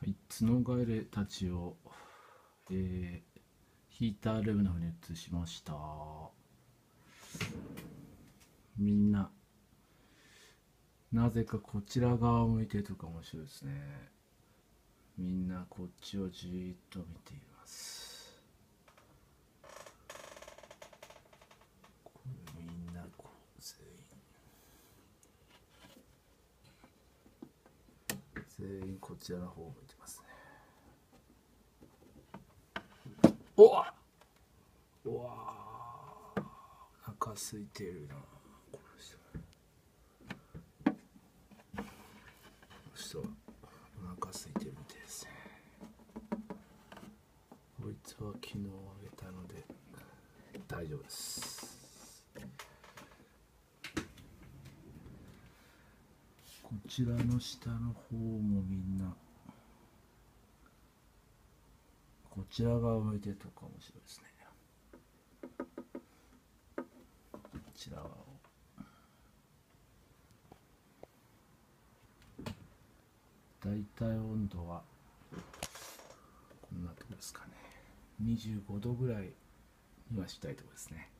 はい、角ガエレたちを、ヒータールームの方に移しました。みんななぜかこちら側を向いてるとか面白いですね。みんなこっちをじーっと見ています。これみんなこう全員こちらの方を向いてますね。おわうわー、お腹空いてるな。この人はお腹空いてるみたいですね。こいつは昨日あげたので大丈夫です。こちらの下の方もみんなこちら側を向いてるとか面白いですね。こちら側をだいたい温度はこんなとこですかね。25度ぐらいにはしたいところですね。